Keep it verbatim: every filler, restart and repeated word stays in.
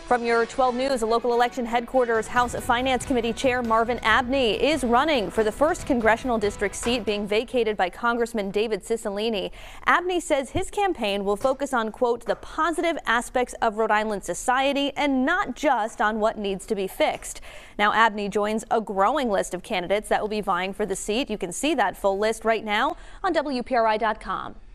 From your twelve News, a local election headquarters House Finance Committee Chair Marvin Abney is running for the first congressional district seat being vacated by Congressman David Cicilline. Abney says his campaign will focus on, quote, the positive aspects of Rhode Island society and not just on what needs to be fixed. Now, Abney joins a growing list of candidates that will be vying for the seat. You can see that full list right now on W P R I dot com.